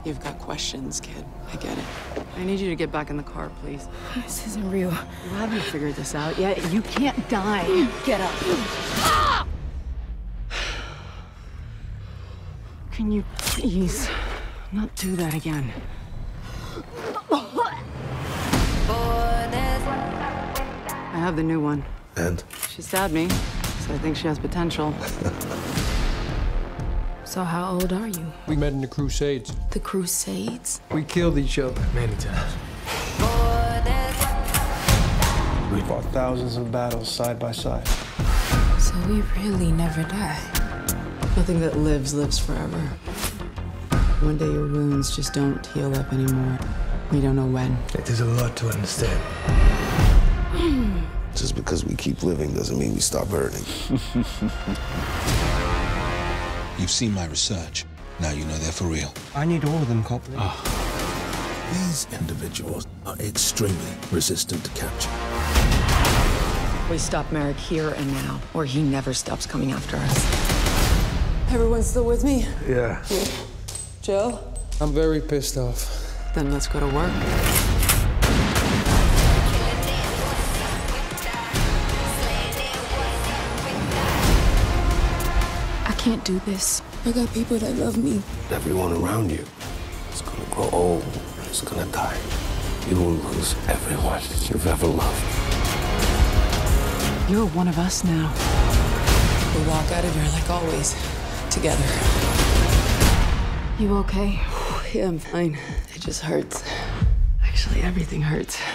You've got questions, kid. I get it. I need you to get back in the car, please. This isn't real. You haven't figured this out yet. You can't die. Get up. Can you please not do that again? I have the new one. And? She stabbed me, so I think she has potential. So how old are you? We met in the Crusades. The Crusades? We killed each other many times. We fought thousands of battles side by side. So we really never die. Nothing that lives forever. One day your wounds just don't heal up anymore. We don't know when. It is a lot to understand. Just because we keep living doesn't mean we stop hurting. You've seen my research. Now you know they're for real. I need all of them, Copley. These individuals are extremely resistant to capture. We stop Merrick here and now, or he never stops coming after us. Everyone still with me? Yeah. Joe? I'm very pissed off. Then let's go to work. I can't do this. I got people that love me. Everyone around you is gonna grow old, is gonna die. You will lose everyone you've ever loved. You're one of us now. We walk out of here like always, together. You okay? Yeah, I'm fine. It just hurts. Actually, everything hurts.